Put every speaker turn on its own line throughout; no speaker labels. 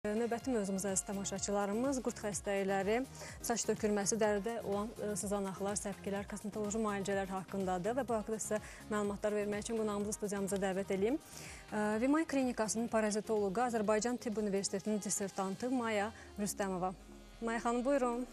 Növbəti mövzumuz əziz tamaşaçılarımız qurd xəstəlikləri, saç tökülməsi, dəridə olan sızanaqlar, səpkilər, kosmetoloji müalicələr haqqındadır və bu haqda sizə məlumatlar vermək üçün qonağımızı studiyamıza dəvət edeyim. Vimay klinikasının parazitoloqu, Azərbaycan Tibb Universitetinin dissertantı Maya Rüstəmova. Maya xanım, buyurun.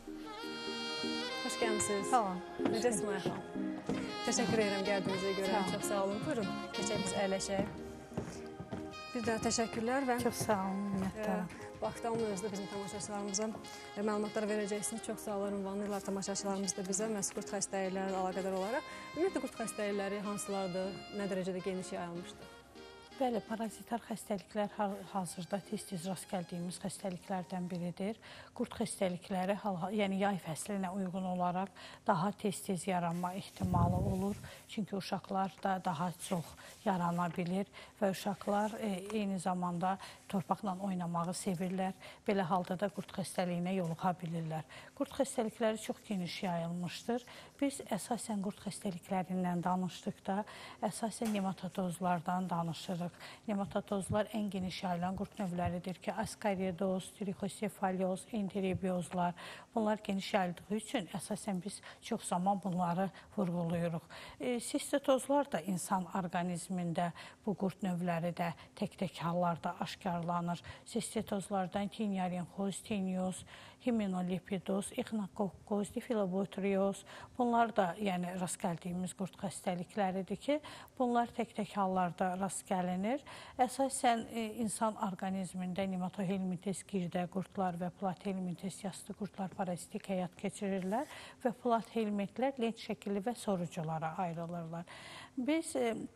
Xoş gəlmişsiniz.
Salam.
Necəsiz Maya xanım? Təşəkkür edirəm gəldiyinizə görə. Çox sağ olun. Buyurun, keçək biz əyləşək. Bir daha təşəkkürlər və
çox sağ olun, minnətdarım.
Vaxtdan özdə bizim tamaşaçılarımıza məlumatlar verəcəksiniz. Çox sağ olun, ünvanlayırlar tamaşaçılarımız da bizə məhz qurd xəstəliklərlə əlaqədar olaraq. Ümumiyyətlə qurd xəstəlikləri hansılardır, nə dərəcədə geniş yayılmışdır?
Bəli, parazitar xəstəliklər hazırda tez-tez rast gəldiyimiz xəstəliklərdən biridir. Qurd xəstəlikləri, yəni yay fəslinə uyğun olaraq daha tez-tez yaranma ehtimalı olur. Çünki uşaqlar da daha çox yarana bilir və uşaqlar eyni zamanda torpaqla oynamağı sevirlər. Belə halda da qurd xəstəliyinə yoluxa bilirlər. Qurd xəstəlikləri çox geniş yayılmışdır. Biz əsasən qurd xəstəliklərindən danışdıqda, əsasən nematodozlardan danışırıq. Nematodozlar ən geniş yayılan qurd növləridir ki, askaridoz, trixosefalyoz, enterobiozlar. Bunlar geniş yayıldığı üçün əsasən biz çox zaman bunları vurğuluyuruq. Sistitozlar da insan orqanizmində bu qurd növləri də tək-tək hallarda aşkarlanır. Sistitozlardan tinyarinxoz, tinyoz, himenolipidoz, ixnokokkoz, difilobotrioz, bunlar da yəni rast gəldiyimiz qurd xəstəlikləridir ki, bunlar tək-tək hallarda rast gəlinir. Əsasən insan orqanizmində nematohelmintes girdə qurdlar və plathelmintes yastı qurdlar parazitik həyat keçirirlər və plathelmintlər lent şəkilli və soruculara ayrılırlar. Biz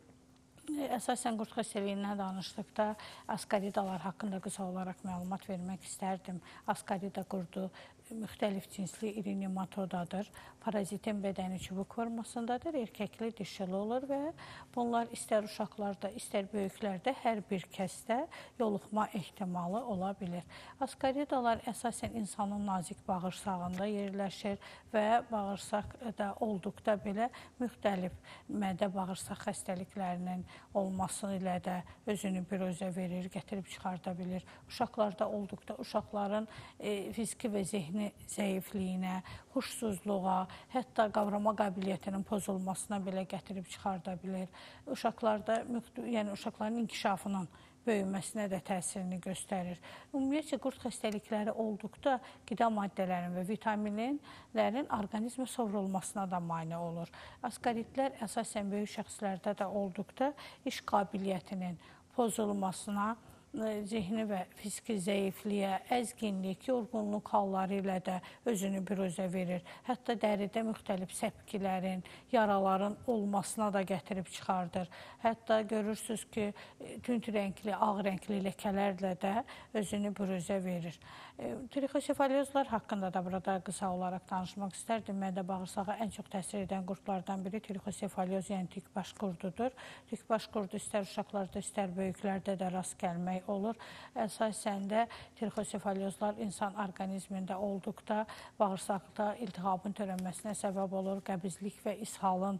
əsasən qurd xəstəliyindən danışdıqda askaridalar haqqında qısa olaraq məlumat vermək istərdim. Askarida qurdu müxtəlif cinsli iri nematodadır. Parazitin bədəni çubuq formasındadır, erkəkli, dişili olur və bunlar istər uşaqlarda, istər böyüklərdə hər bir kəsdə yoluxma ehtimalı ola bilir. Askaridalar əsasən insanın nazik bağırsağında yerləşir və bağırsaqda olduqda belə müxtəlif mədə bağırsaq xəstəliklərinin olması ilə də özünü biruzə verir, gətirib çıxarda bilir. Uşaqlarda olduqda uşaqların fiziki və zehni zəifliyinə, huşsuzluğa, hətta qavrama qabiliyyətinin pozulmasına belə gətirib çıxarda bilir. Uşaqlarda, yəni uşaqların inkişafının böyüməsinə də təsirini göstərir. Ümumiyyətlə, qurd xəstəlikləri olduqda qida maddələrin və vitaminlərin orqanizmə sovrulmasına da mane olur. Askaritlər əsasən böyük şəxslərdə də olduqda iş qabiliyyətinin pozulmasına, zehni və fiziki zəifliyə, əzginlik, yorğunluq halları ilə də özünü biruzə verir. Hətta dəridə müxtəlif səpkilərin, yaraların olmasına da gətirib çıxardır. Hətta görürsünüz ki, tünd rəngli, ağ rəngli ləkələrlə də özünü biruzə verir. Trixosefaliozlar haqqında da burada qısa olaraq danışmaq istərdim. Mədə bağırsağa ən çox təsir edən qurdlardan biri trixosefalioz, yəni tükbaş qurdudur. Tükbaş qurdu istər uşaqlarda, istər böyüklərdə də rast gəlmək olur. Əsasən də trixosefaliozlar insan orqanizmində olduqda bağırsaqda iltihabın törənməsinə səbəb olur. Qəbizlik və ishalın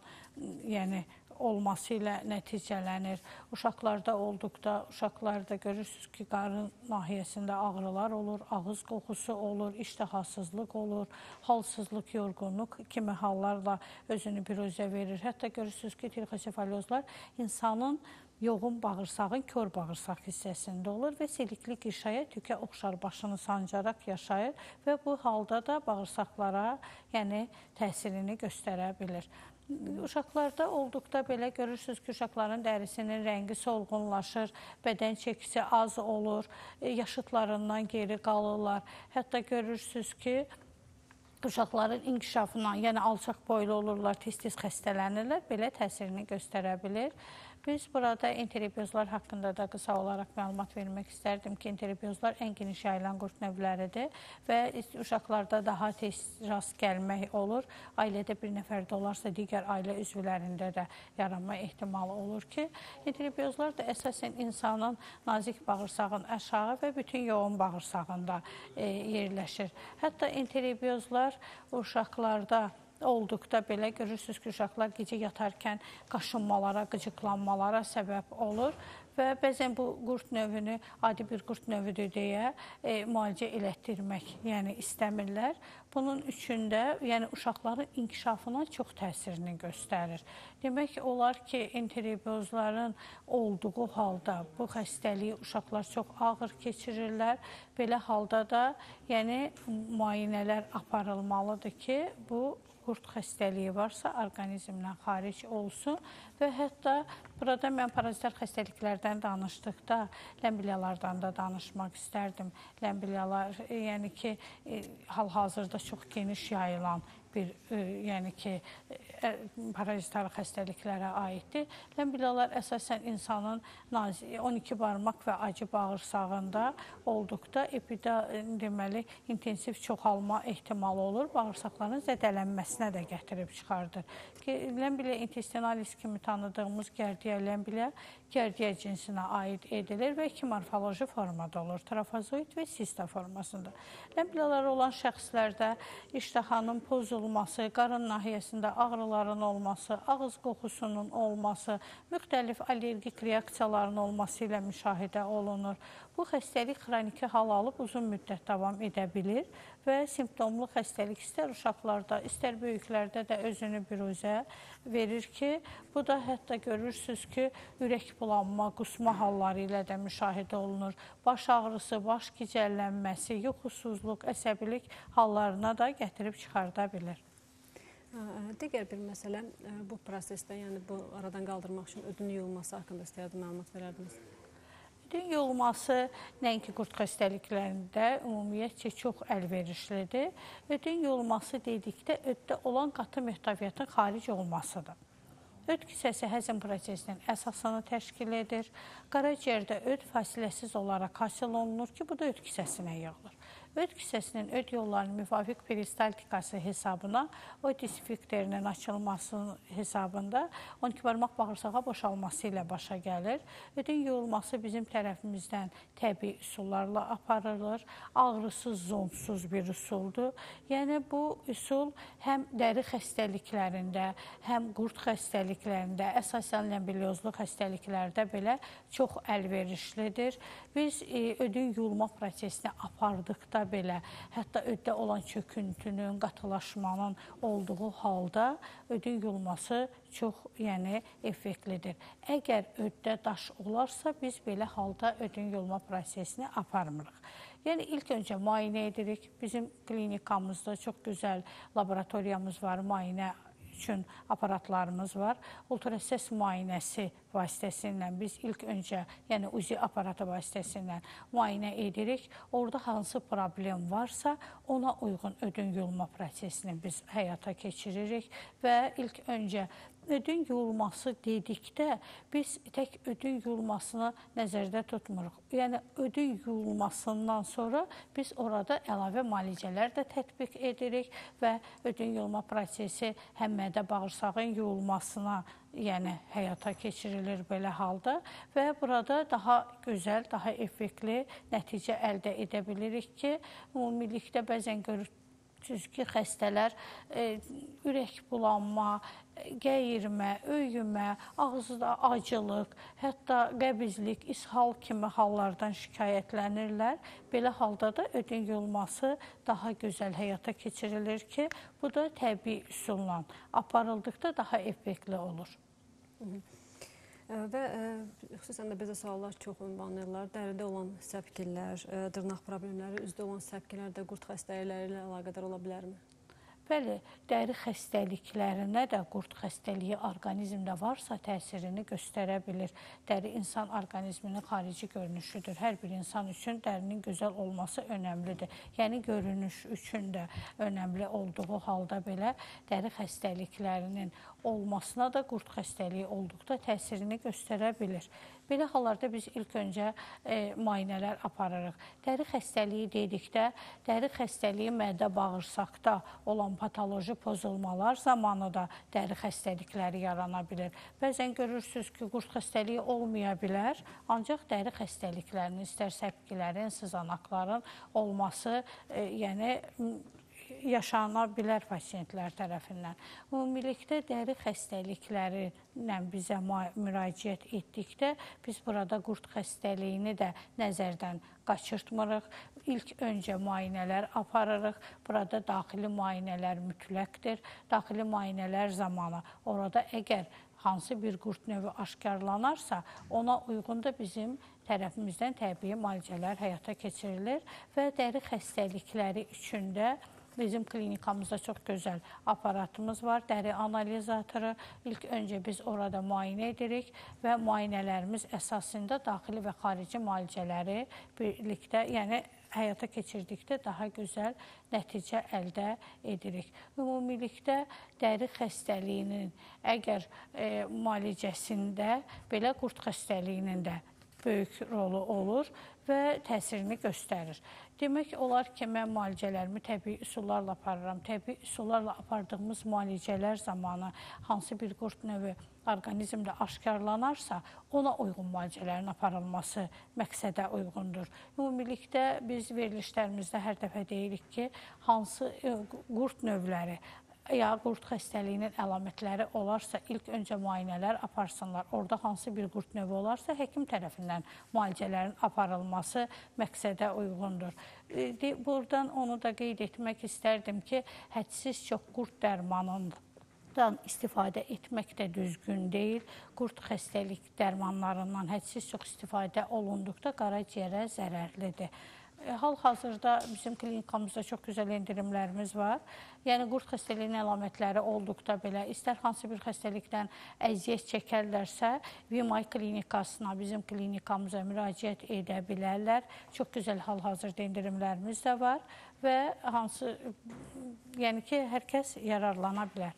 olması ilə nəticələnir. Uşaqlarda olduqda, uşaqlarda görürsünüz ki, qarın nahiyəsində ağrılar olur, ağız qoxusu olur, iştahasızlıq olur, halsızlıq, yorğunluq kimi hallarla özünü biruzə verir. Hətta görürsünüz ki, trixosefaliozlar insanın yoğun bağırsağın kör bağırsaq hissəsində olur və silikli qişaya tükə oxşar başını sancaraq yaşayır və bu halda da bağırsaqlara təsirini göstərə bilir. Uşaqlarda olduqda belə görürsünüz ki, uşaqların dərisinin rəngi solğunlaşır, bədən çəkisi az olur, yaşıtlarından geri qalırlar. Hətta görürsünüz ki, uşaqların inkişafından, yəni alçaq boylu olurlar, tez-tez xəstələnirlər, belə təsirini göstərə bilir. Biz burada enterobiozlar haqqında da qısa olaraq məlumat vermək istərdim ki, enterobiozlar ən geniş yayılan qurd növləridir və uşaqlarda daha tez rast gəlmək olur. Ailədə bir nəfərdə olarsa, digər ailə üzvlərində də yaranma ehtimalı olur ki, enterobiozlar da əsasən insanın nazik bağırsağın aşağı və bütün yoğun bağırsağında yerləşir. Hətta enterobiozlar uşaqlarda olduqda belə görürsünüz ki, uşaqlar gecə yatarkən qaşınmalara, qıcıqlanmalara səbəb olur və bəzən bu qurd növünü adi bir qurd növüdür deyə müalicə elətdirmək, yəni istəmirlər. Bunun üçün də yəni uşaqların inkişafına çox təsirini göstərir. Demək olar ki, enterobiyozların olduğu halda bu xəstəliyi uşaqlar çox ağır keçirirlər. Belə halda da yəni müayinələr aparılmalıdır ki, bu qurd xəstəliyi varsa orqanizmdən xaric olsun və hətta burada mən parazitar xəstəliklərdən danışdıqda ləmbilyalardan da danışmaq istərdim. Ləmbilyalar, yəni ki, hal-hazırda çox geniş yayılan bir, yəni ki, parazitar xəstəliklərə aiddir. Ləmbilyalar əsasən insanın 12 barmaq və acı bağırsağında olduqda deməli, intensiv çoxalma ehtimalı olur. Bağırsaqların zədələnməsinə də gətirib çıxardır. Ləmbilya intestinalis kimi tanıdığımız gərdiyə ləmbilya gərdiyə cinsinə aid edilir və iki morfoloji formada olur. Trafazoid və sista formasında. Ləmbilyaları olan şəxslərdə iştahanın pozulması, qarın nahiyəsində ağrıların olması, ağız qoxusunun olması, müxtəlif allergik reaksiyaların olması ilə müşahidə olunur. Bu xəstəlik xroniki hal alıb uzun müddət davam edə bilir və simptomlu xəstəlik istər uşaqlarda, istər böyüklərdə də özünü büruzə verir ki, bu da hətta görürsünüz ki, ürək bulanma, qusma halları ilə də müşahidə olunur. Baş ağrısı, baş gicəllənməsi, yuxusuzluq, əsəbilik hallarına da gətirib çıxarda bilir.
Digər bir məsələ bu prosesdə, yəni bu aradan qaldırmaq üçün ödün yuyulması haqqında istəyərdim, məlumat verərdiniz.
Ödün yuyulması nəinki qurd xəstəliklərində ümumiyyətcə çox əlverişlidir. Ödün yuyulması dedikdə öddə olan qatı möhtəviyyatın xaric olmasıdır. Öd kisəsi həzm prosesinin əsasını təşkil edir. Qaraciyərdə öd fasiləsiz olaraq hasil olunur ki, bu da öd kisəsinə yığılır. Öd kisəsinin öd yollarının müvafiq peristaltikası hesabına, otis fikterinin açılması hesabında 12 barmaq bağırsağa boşalması ilə başa gəlir. Ödün yuyulması bizim tərəfimizdən təbii üsullarla aparılır. Ağrısız, zonsuz bir üsuldur. Yəni bu üsul həm dəri xəstəliklərində, həm qurd xəstəliklərində, əsasən ləmbilyozlu xəstəliklərdə belə çox əlverişlidir. Biz ödün yuyulma prosesini apardıqda belə, hətta öddə olan çöküntünün, qatılaşmanın olduğu halda ödün yuyulması çox effektlidir. Əgər öddə daş olarsa, biz belə halda ödün yuyulma prosesini aparmırıq. Yəni, ilk öncə müayinə edirik. Bizim klinikamızda çox gözəl laboratoriyamız var, müayinə üçün aparatlarımız var. Ultrasəs müayinəsi vasitəsilə biz ilk öncə, yəni UZI aparatı vasitəsilə müayinə edirik. Orada hansı problem varsa, ona uyğun ödün yuyulma prosesini biz həyata keçiririk və ilk öncə ödün yuyulması dedikdə biz tək ödün yuyulmasını nəzərdə tutmuruq. Yəni, ödün yuyulmasından sonra biz orada əlavə müalicələr də tətbiq edirik və ödün yuyulma prosesi həm mədə bağırsağın yuyulmasına həyata keçirilir belə halda və burada daha gözəl, daha effektli nəticə əldə edə bilirik ki, ümumilikdə bəzən görürsünüz ki, xəstələr ürək bulanma, qəyirmə, öyümə, ağızda acılıq, hətta qəbizlik, ishal kimi hallardan şikayətlənirlər. Belə halda da ödün yuyulması daha gözəl həyata keçirilir ki, bu da təbii üsulla aparıldıqda daha effektli olur.
Və xüsusən də bizə suallar çox ünvanlayırlar. Dəridə olan səpkilər, dırnaq problemləri, üzdə olan səpkilər də qurd xəstəlikləri ilə əlaqədar ola bilərmi?
Bəli, dəri xəstəliklərinə də qurd xəstəliyi orqanizmdə varsa təsirini göstərə bilir. Dəri insan orqanizminin xarici görünüşüdür. Hər bir insan üçün dərinin gözəl olması önəmlidir. Yəni, görünüş üçün də önəmli olduğu halda belə dəri xəstəliklərinin olmasına da qurd xəstəliyi olduqda təsirini göstərə bilir. Belə hallarda biz ilk öncə müayinələr aparırıq. Dəri xəstəliyi dedikdə, dəri xəstəliyi mədə bağırsaqda olan patoloji pozulmalar zamanı da dəri xəstəlikləri yarana bilir. Bəzən görürsünüz ki, qurd xəstəliyi olmaya bilər, ancaq dəri xəstəliklərinin, istər səpkilərin, sızanaqların olması, yəni yaşana bilər pasiyentlər tərəfindən. Ümumilikdə dəri xəstəlikləri ilə bizə müraciət etdikdə biz burada qurd xəstəliyini də nəzərdən qaçırtmırıq. İlk öncə müayinələr aparırıq. Burada daxili müayinələr mütləqdir. Daxili müayinələr zamanı orada əgər hansı bir qurd növü aşkarlanarsa, ona uyğun da bizim tərəfimizdən təbii müalicələr həyata keçirilir və dəri xəstəlikləri üçün də bizim klinikamızda çox gözəl aparatımız var, dəri analizatoru. İlk öncə biz orada müayinə edirik və müayinələrimiz əsasında daxili və xarici müalicələri birlikdə, yəni həyata keçirdikdə daha gözəl nəticə əldə edirik. Ümumilikdə dəri xəstəliyinin əgər müalicəsində belə qurd xəstəliyinin də böyük rolu olur və təsirini göstərir. Demək olar ki, mən müalicələrimi təbii üsullarla aparıram. Təbii üsullarla apardığımız müalicələr zamanı hansı bir qurd növü orqanizmdə aşkarlanarsa, ona uyğun müalicələrin aparılması məqsədə uyğundur. Ümumilikdə biz verilişlərimizdə hər dəfə deyirik ki, hansı qurd növləri ya qurd xəstəliyinin əlamətləri olarsa, ilk öncə müayinələr aparsınlar. Orada hansı bir qurd növü olarsa, həkim tərəfindən müalicələrin aparılması məqsədə uyğundur. Buradan onu da qeyd etmək istərdim ki, hədsiz çox qurd dərmanından istifadə etmək də düzgün deyil. Qurd xəstəlik dərmanlarından hədsiz çox istifadə olunduqda qaraciyərə zərərlidir. Hal-hazırda bizim klinikamızda çox gözəl endirimlərimiz var. Yəni, qurd xəstəliyinin əlamətləri olduqda belə, istər hansı bir xəstəlikdən əziyyət çəkərlərsə, VMI klinikasına, bizim klinikamıza müraciət edə bilərlər. Çox gözəl hal-hazırda endirimlərimiz də var və yəni ki, hər kəs yararlana bilər.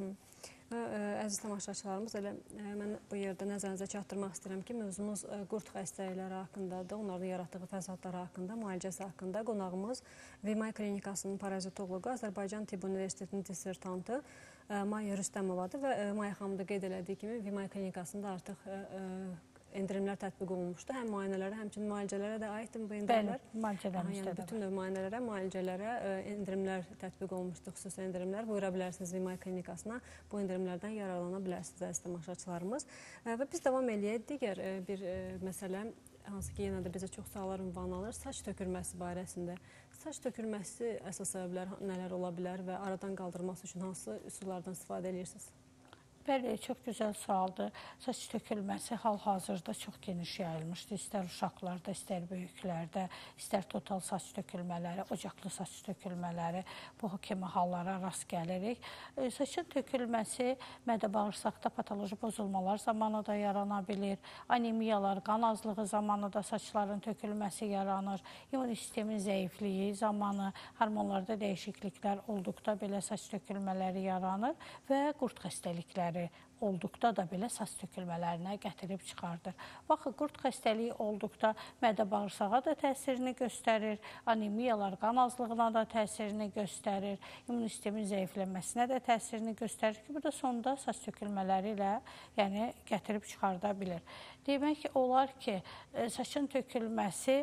Əziz tamaşaçılarımız, elə mən bu yerdə nəzərinizə çatdırmaq istəyirəm ki, mövzumuz qurd xəstəlikləri haqqındadır, onların yaratdığı fəsadlar haqqında, müalicəsi haqqında. Qonağımız VMI klinikasının parazitoloqu, Azərbaycan Tibb Universitetinin dissertantı Maya Rüstəmovadır və Maya xanım da qeyd elədiyi kimi VMI klinikasında artıq endirimlər tətbiq olunmuşdur. Həm müayinələrə, həmçinin müalicələrə də aiddir bu endirimlər.
Bəli, müalicələrimizdə də var.
Bütün növ müayinələrə, müalicələrə endirimlər tətbiq olunmuşdur, xüsusi endirimlər. Buyura bilərsiniz VMI klinikasına, bu endirimlərdən yararlana bilərsiniz, əziz tamaşaçılarımız. Və biz davam eləyək. Digər bir məsələ, hansı ki, yenə də bizə çox suallar ünvanlanır, saç tökülməsi barəsində. Saç tökülməsi əsas səbəblər nələr ola bilər və aradan qaldırılması üçün hansı üsullardan istifadə edirsiniz?
Bəli, çox gözəl sualdır. Saç tökülməsi hal-hazırda çox geniş yayılmışdır. İstər uşaqlarda, istər böyüklərdə, istər total saç tökülmələri, ocaqlı saç tökülmələri, bu kimi hallara rast gəlirik. Saçın tökülməsi mədə-bağırsaqda patoloji pozulmalar zamanı da yarana bilir. Anemiyalar, qan azlığı zamanı da saçların tökülməsi yaranır. İmmun sistemin zəifliyi zamanı, hormonlarda dəyişikliklər olduqda belə saç tökülmələri yaranır və qurd xəstəlikləri olduqda da belə saç tökülmələrinə gətirib çıxardır. Baxın, qurd xəstəliyi olduqda mədə-bağırsağa da təsirini göstərir, anemiyalar, qan azlığına da təsirini göstərir, immun sistemin zəifləməsinə də təsirini göstərir ki, bu da sonda saç tökülmələri ilə gətirib çıxarda bilir. Demək olar ki, saçın tökülməsi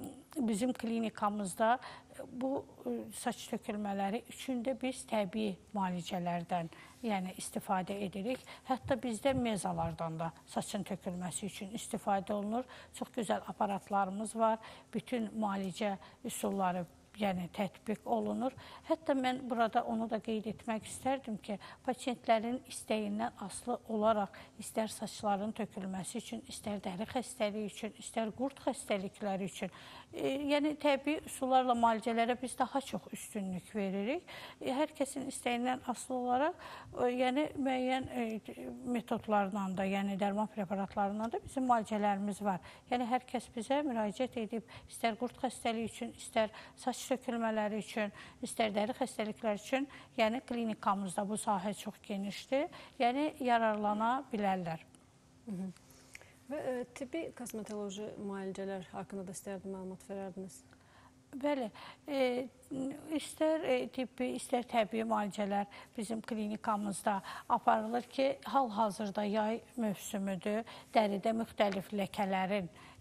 bizim klinikamızda bu saç tökülmələri üçün də biz təbii müalicələrdən istifadə edirik. Hətta bizdə mezalardan da saçın tökülməsi üçün istifadə olunur. Çox gözəl aparatlarımız var. Bütün müalicə üsulları tətbiq olunur. Hətta mən burada onu da qeyd etmək istərdim ki, pasientlərin istəyindən asılı olaraq istər saçların tökülməsi üçün, istər dəri xəstəliyi üçün, istər qurd xəstəlikləri üçün, təbii üsullarla müalicələrə biz daha çox üstünlük veririk. Hər kəsin istəyindən asılı olaraq müəyyən metodlarla da, dərman preparatlarından da bizim müalicələrimiz var. Hər kəs bizə müraciət edib, istər qurd xəstəliyi üçün, istər saç tökülmələri üçün, istər dəri xəstəliklər üçün, klinikamızda bu sahə çox genişdir, yararlana bilərlər.
Və tibbi kosmetoloji müalicələr haqqında da istərdim məlumat verərdiniz.
Bəli, istər tibbi, istər təbii müalicələr bizim klinikamızda aparılır ki, hal-hazırda yay mövsümüdür, dəridə müxtəlif ləkələrin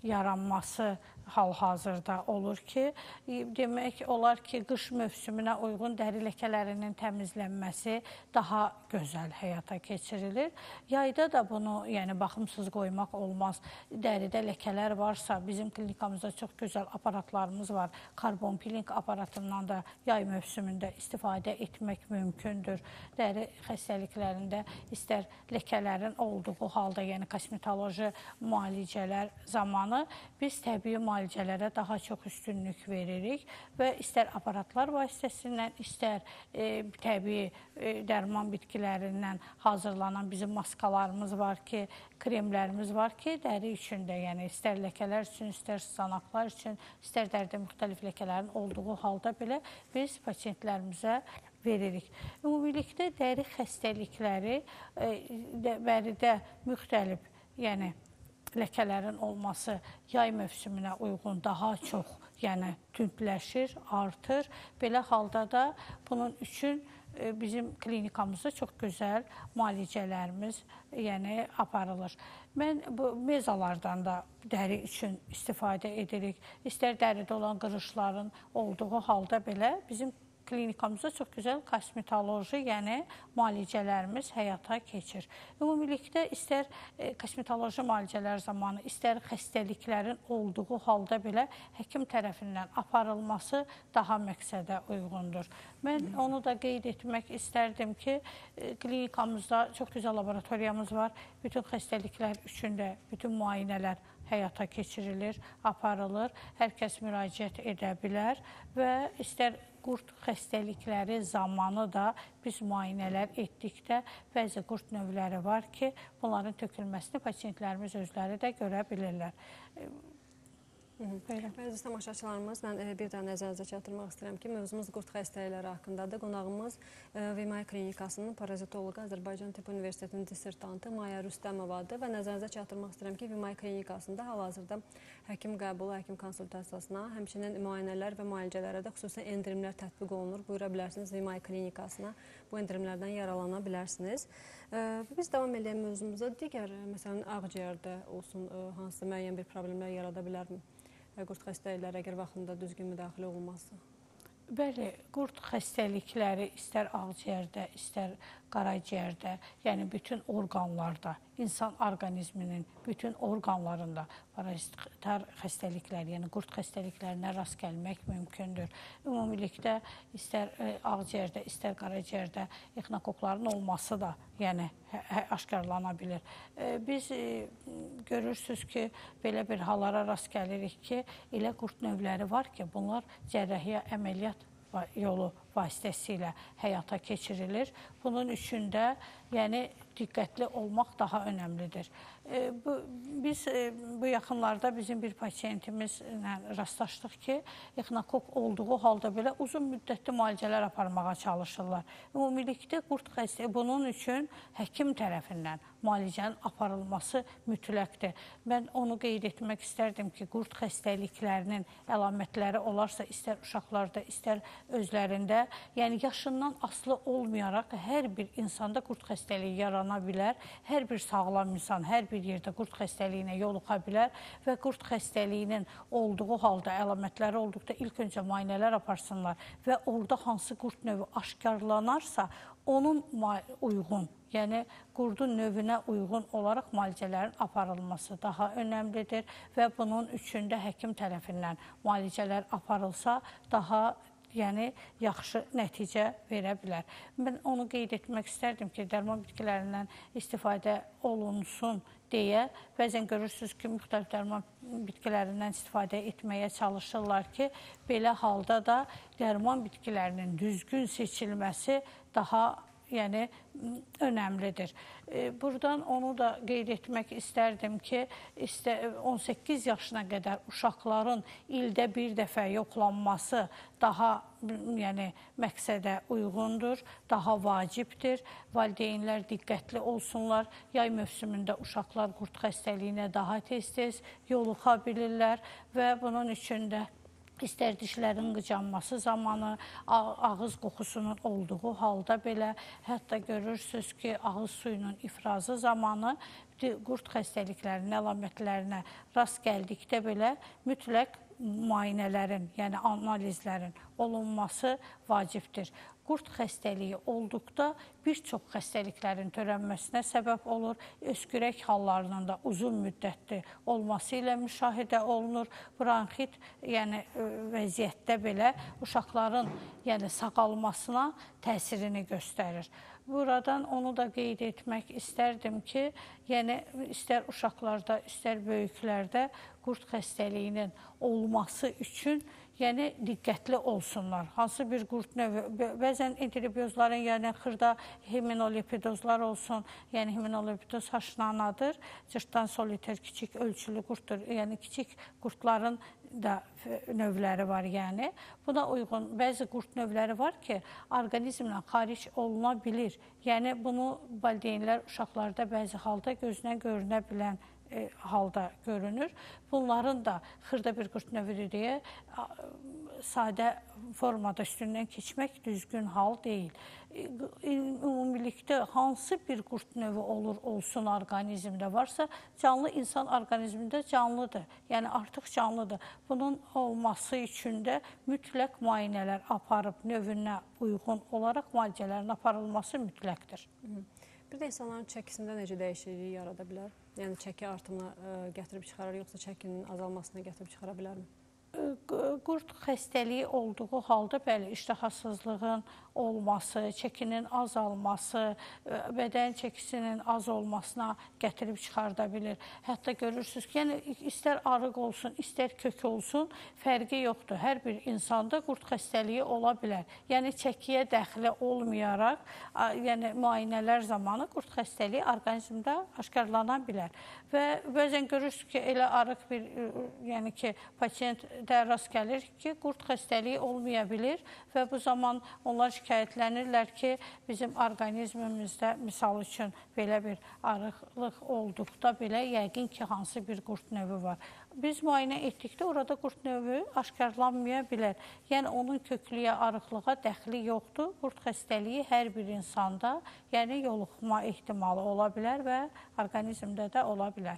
yaranması hal-hazırda olur ki, demək olar ki, qış mövsümünə uyğun dəri ləkələrinin təmizlənməsi daha gözəl həyata keçirilir. Yayda da bunu, yəni baxımsız qoymaq olmaz. Dəridə ləkələr varsa, bizim klinikamızda çox gözəl aparatlarımız var. Karbon peeling aparatından da yay mövsümündə istifadə etmək mümkündür. Dəri xəstəliklərində istər ləkələrin olduğu halda, yəni kosmetoloji müalicələr zamanı biz təbii müalicələrə daha çox üstünlük veririk və istər aparatlar vasitəsindən, istər təbii dərman bitkilərindən hazırlanan bizim maskalarımız var ki, kremlərimiz var ki, dəri üçün də, yəni istər ləkələr üçün, istər sızanaqlar üçün, istər dəridə müxtəlif ləkələrin olduğu halda belə biz pasientlərimizə veririk. Ümumilikdə dəri xəstəlikləri dəridə müxtəlif, yəni ləkələrin olması yay mövsümünə uyğun daha çox, yəni tündləşir, artır. Belə halda da bunun üçün bizim klinikamızda çox gözəl müalicələrimiz yəni aparılır. Mən bu mezalardan da dəri üçün istifadə edirik. İstər dəridə olan qırışların olduğu halda belə bizim klinikamızda çox gözəl kosmetoloji, yəni müalicələrimiz həyata keçir. Ümumilikdə istər kosmetoloji müalicələr zamanı, istər xəstəliklərin olduğu halda belə həkim tərəfindən aparılması daha məqsədə uyğundur. Mən onu da qeyd etmək istərdim ki, klinikamızda çox gözəl laboratoriyamız var. Bütün xəstəliklər üçün də bütün müayinələr həyata keçirilir, aparılır. Hər kəs müraciət edə bilər və istər qurd xəstəlikləri zamanı da biz müayinələr etdikdə bəzi qurd növləri var ki, bunların tökülməsini pasientlərimiz özləri də görə bilirlər.
Əziz tamaşaçılarımız, mən bir daha nəzərinizə çatdırmaq istəyirəm ki, mövzumuz qurd xəstəlikləri haqqındadır. Qonağımız VMAY klinikasının parazitoloqu, Azərbaycan Tibb Universitetinin dissertantı Maya Rüstəmovadır və nəzərinizə çatdırmaq istəyirəm ki, VMAY klinikasında hal-hazırda həkim qəbulu, həkim konsultasiyasına, həmçinin müayinələr və müalicələrə də xüsusi endirimlər tətbiq olunur. Buyura bilərsiniz VMAY klinikasına, bu endirimlərdən yararlana bilərsiniz. Biz davam edəyək mövzumuza. Digər, məsələn, ağciyərdə olsun, hansısa müəyyən bir problemlər yarada bilərmi? Qurd xəstəlikləri əgər vaxtında düzgün müdaxilə olunması?
Bəli, qurd xəstəlikləri istər ağciyərdə, istər qaraciyərdə, yəni bütün orqanlarda, insan orqanizminin bütün orqanlarında parazitar xəstəliklər, yəni qurd xəstəliklərinə rast gəlmək mümkündür. Ümumilikdə istər ağciyərdə, istər qaraciyərdə exnokokların olması da yəni aşkarlana bilir. Biz görürsünüz ki, belə bir hallara rast gəlirik ki, elə qurd növləri var ki, bunlar cərrahiyyə əməliyyat yolu vasitəsilə həyata keçirilir. Bunun üçün də yəni diqqətli olmaq daha önəmlidir. Biz bu yaxınlarda bizim bir pasientimizlə rastlaşdıq ki, exnokok olduğu halda belə uzun müddətli müalicələr aparmağa çalışırlar. Ümumilikdə qurd xəstəliyi bunun üçün həkim tərəfindən müalicənin aparılması mütləqdir. Mən onu qeyd etmək istərdim ki, qurd xəstəliklərinin əlamətləri olarsa, istər uşaqlarda, istər özlərində, yəni yaşından asılı olmayaraq hər bir insanda qurd xəstəliyi yarana bilər. Hər bir sağlam insan hər bir yerdə qurd xəstəliyinə yoluxa bilər və qurd xəstəliyinin olduğu halda, əlamətləri olduqda ilk öncə müayinələr aparsınlar və orada hansı qurd növü aşkarlanarsa, onun uyğun, yəni qurdun növünə uyğun olaraq müalicələrin aparılması daha önəmlidir və bunun üçün də həkim tərəfindən müalicələr aparılsa daha yaxşı nəticə verə bilər. Mən onu qeyd etmək istərdim ki, dərman bitkilərindən istifadə olunsun deyə, bəzən görürsünüz ki, müxtəlif dərman bitkilərindən istifadə etməyə çalışırlar ki, belə halda da dərman bitkilərinin düzgün seçilməsi daha önəmlidir. Buradan onu da qeyd etmək istərdim ki, 18 yaşına qədər uşaqların ildə bir dəfə yoxlanması daha məqsədə uyğundur, daha vacibdir. Valideynlər diqqətli olsunlar. Yay mövsümündə uşaqlar qurd xəstəliyinə daha tez-tez yoluxa bilirlər və bunun üçün də İstər dişlərin qıcanması zamanı, ağız qoxusunun olduğu halda belə, hətta görürsünüz ki, ağız suyunun ifrazı zamanı qurd xəstəliklərinin əlamətlərinə rast gəldikdə belə mütləq müayinələrin, yəni analizlərin olunması vacibdir. Qurd xəstəliyi olduqda bir çox xəstəliklərin törənməsinə səbəb olur. Öskürək hallarının da uzun müddətli olması ilə müşahidə olunur. Bronxit, yəni vəziyyətdə belə uşaqların sağalmasına təsirini göstərir. Buradan onu da qeyd etmək istərdim ki, istər uşaqlarda, istər böyüklərdə qurd xəstəliyinin olması üçün diqqətli olsunlar. Hansı bir qurd növü, bəzən enterobiozların, xırda himenolipidozlar olsun, himenolipidoz haşlanadır, cırtdan soliter kiçik ölçülü qurddur, kiçik qurdların da növləri var. Buna uyğun bəzi qurd növləri var ki, orqanizmdən xaric oluna bilir. Bunu valideynlər uşaqlarda bəzi halda gözünə görünə bilən halda görünür. Bunların da xırda bir qurd növüdür deyə sadə formada üstündən keçmək düzgün hal deyil. Ümumilikdə hansı bir qurd növü olsun orqanizmdə varsa, canlı insan orqanizmində canlıdır. Artıq canlıdır. Bunun olması üçün də mütləq müayinələr aparıb növünə uyğun olaraq müalicələrin aparılması mütləqdir.
Bir də insanların çəkisində necə dəyişiklik yarada bilər? Yəni çəki artımına gətirib çıxarır, yoxsa çəkinin azalmasına gətirib çıxara bilərmi?
Qurd xəstəliyi olduğu halda bəli, iştahasızlığın olması, çəkinin azalması, bədən çəkisinin az olmasına gətirib çıxarda bilir. Hətta görürsünüz ki, istər arıq olsun, istər kök olsun, fərqi yoxdur. Hər bir insanda qurd xəstəliyi ola bilər. Çəkiyə dəxli olmayaraq, müayinələr zamanı qurd xəstəliyi orqanizmdə aşkarlana bilər. Və bəzən görürsünüz ki, elə arıq bir, pasiyentdə rast gəlir ki, qurd xəstəliyi olmaya bilir və bu zaman onlar şikayətlənirlər ki, bizim orqanizmimizdə, misal üçün, belə bir arıqlıq olduqda belə yəqin ki, hansı bir qurd növü var. Biz müayinə etdikdə orada qurd növü aşkarlanmaya bilər. Onun köklüyə, arıqlığa dəxli yoxdur. Qurd xəstəliyi hər bir insanda yoluxma ehtimalı ola bilər və orqanizmdə də ola bilər.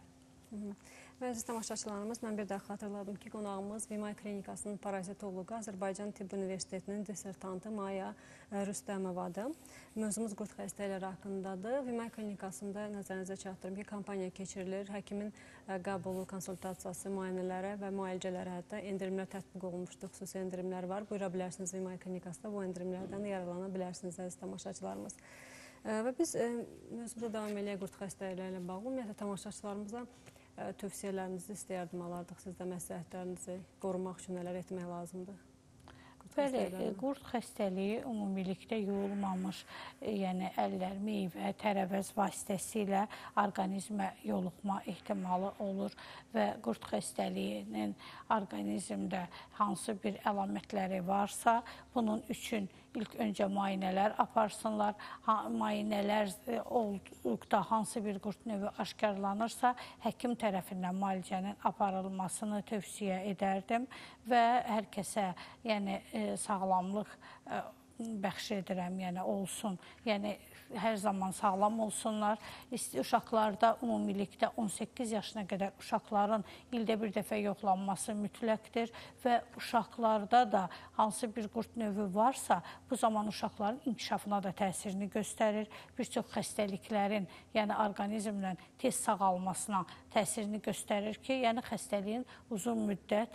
Əziz tamaşaçılarımız, mən bir də xatırladım ki, qonağımız Vimay Klinikasının parazitoloqu, Azərbaycan Tibb Universitetinin dissertantı Maya Rüstəmovadır. Mövzumuz qurd xəstəlikləri haqqındadır. Vimay Klinikasında nəzərinizə çatdırım ki, kampaniya keçirilir. Həkimin qəbulu, konsultasiyası, müayinələrə və müalicələrə hətta endirimlər tətbiq olunmuşdur, xüsusi endirimlər var. Buyura bilərsiniz Vimay Klinikasında bu endirimlərdən yararlana bilərsiniz, əziz tamaşaçılarımız. Və biz mövzumuza davam eləyək qurd xəstəlikləri ilə bağlı. Ümumiyyətlə, tamaşaçılarımıza tövsiyələrinizi istəyərdim, alardıq sizdə məsləhətlərinizi qorumaq üçün nələr etmək lazımdır?
Bəli, qurd xəstəliyi ümumilikdə yuyulmamış, əllər, meyvə, tərəvəz vasitəsilə orqanizmə yoluxma ehtimalı olur və qurd xəstəliyinin orqanizmdə hansı bir əlamətləri varsa, bunun üçün ilk öncə müayinələr aparsınlar. Müayinələr olduqda hansı bir qurd növü aşkarlanırsa, həkim tərəfindən müalicənin aparılmasını tövsiyə edərdim və hər kəsə sağlamlıq bəxş edirəm, olsun. Hər zaman sağlam olsunlar. Uşaqlarda ümumilikdə 18 yaşına qədər uşaqların ildə bir dəfə yoxlanması mütləqdir və uşaqlarda da hansı bir qurd növü varsa, bu zaman uşaqların inkişafına da təsirini göstərir. Bir çox xəstəliklərin, orqanizmdən tez sağalmasına təsirini göstərir ki, xəstəliyin uzun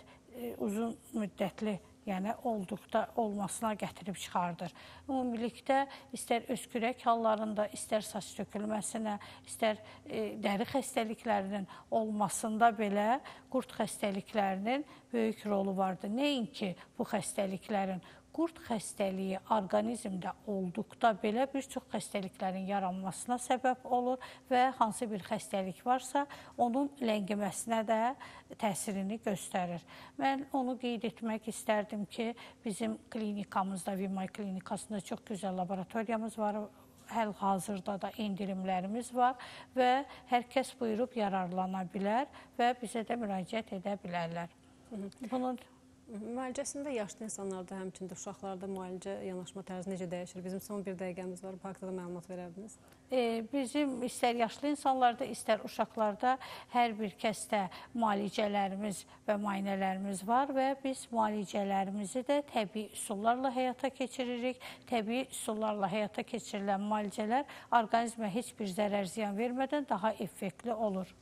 müddətli olduqda olmasına gətirib çıxardır. Ümumilikdə istər öskürək hallarında, istər saç tökülməsinə, istər dəri xəstəliklərinin olmasında belə qurd xəstəliklərinin böyük rolu vardır. Nəinki bu xəstəliklərin, qurd xəstəliyi orqanizmdə olduqda belə bir çox xəstəliklərin yaranmasına səbəb olur və hansı bir xəstəlik varsa, onun ləngiməsinə də təsirini göstərir. Mən onu qeyd etmək istərdim ki, bizim klinikamızda, Vimay Klinikasında çox gözəl laboratoriyamız var. Həl-hazırda da endirimlərimiz var və hər kəs buyurub yararlana bilər və bizə də müraciət edə bilərlər. Bunun
Müalicəsində yaşlı insanlarda, həmçində uşaqlarda müalicə yanaşma tərzi necə dəyişir? Bizim son bir dəqiqəmiz var, bu haqda da məlumat verərdiniz.
Bizim istər yaşlı insanlarda, istər uşaqlarda hər bir kəsdə müalicələrimiz və müayinələrimiz var və biz müalicələrimizi də təbii üsullarla həyata keçiririk. Təbii üsullarla həyata keçirilən müalicələr orqanizmə heç bir zərər ziyan vermədən daha effektli olur.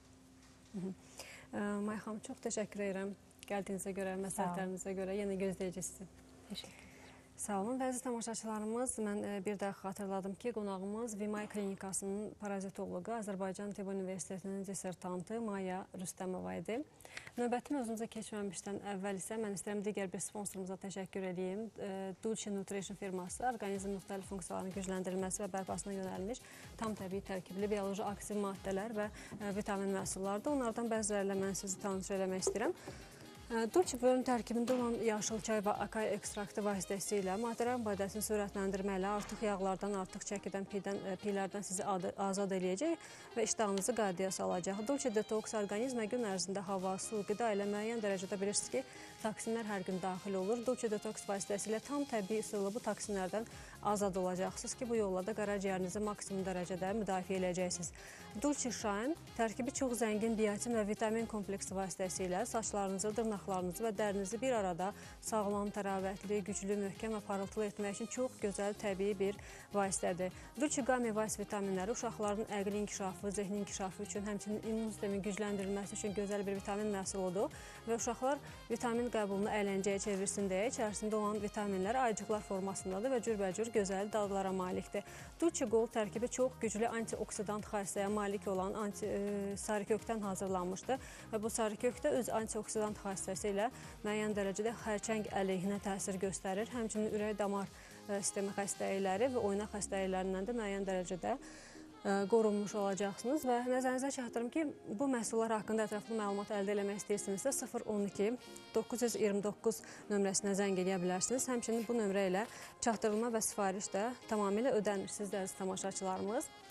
May xanım, çox təşəkkür edirəm. Gəldiyinizə görə, məsləhətlərinizə görə yenə gözləyəcək sizi.
Teşekkür.
Sağ olun. Əziz tamaşaçılarımız, mən bir daha xatırladım ki, qonağımız Vimay Klinikasının parazitoloqu, Azərbaycan Tibb Universitetinin dissertantı Maya Rüstəmova idi. Növbəti mövzumuza keçməmişdən əvvəl isə mən istəyirəm digər bir sponsorumuza təşəkkür edeyim. Dulce Nutrition firması orqanizmin müxtəlif funksiyalarının gücləndirilməsi və bərpasına yönəlmiş tam təbii tərkibli bioloji aktiv maddələr və vitamin məhsullardır. Onlardan bəzilərlə mən sizi tanış eləmək istəyirəm. Dulce bölüm tərkibində olan yaşıl çay və akay ekstraktı vasitəsilə maddələrin badəsini sürətləndirməklə artıq yağlardan, artıq çəkidən, piylərdən sizi azad eləyəcək və iştahınızı qaydaya salacaq. Dulce detoks orqanizmə gün ərzində hava, su, qida ilə müəyyən dərəcədə bilirsiniz ki, toksinlər hər gün daxil olur. Dulce detoks vasitəsilə tam təbii üsulla bu toksinlərdən azad olacaqsınız ki, bu yolla da qaraciyərinizi maksimum dərəcədə müdafiə edəcəksiniz. Dulce Shine tərkibi çox zəngin biotin və vitamin kompleksi vasitəsilə saçlarınızı, dırnaqlarınızı və dərinizi bir arada sağlam, təravətli, güclü, möhkəm və parıltılı etmək üçün çox gözəl təbii bir vasitədir. Dulce Gummy Vice vitaminləri uşaqların əqli inkişafı, zehni inkişafı üçün, həmçinin immun sistemin gücləndirilməsi üçün gözəl bir vitamin məhsuludur və uşaqlar vitamin qəbulunu əyləncəyə çevirsin deyə içərisində olan vitaminlər aycıqlar formasındadır və cürbəcür gözəl dadlara malikdir. Dulce Gold tərkibi çox güclü antioksidant xassəyə malik olan sarıkökdən hazırlanmışdır və bu sarıkökdə öz antioksidant xassəsi ilə müəyyən dərəcədə xərçəng əleyhinə təsir göstərir. Həmçinin ürək-damar sistemi xəstəlikləri və oynaq xəstəliklərindən də müəyyən dərəcədə qorunmuş olacaqsınız və nəzərinizə çatdırım ki, bu məhsullar haqqında ətraflı məlumat əldə eləmək istəyirsinizsə 012 929 nömrəsinə zəng edə bilərsiniz. Həmçinin bu nömrə ilə çatdırılma və sifariş də tamamilə ödənir. Siz də əziz tamaşaçılarımız.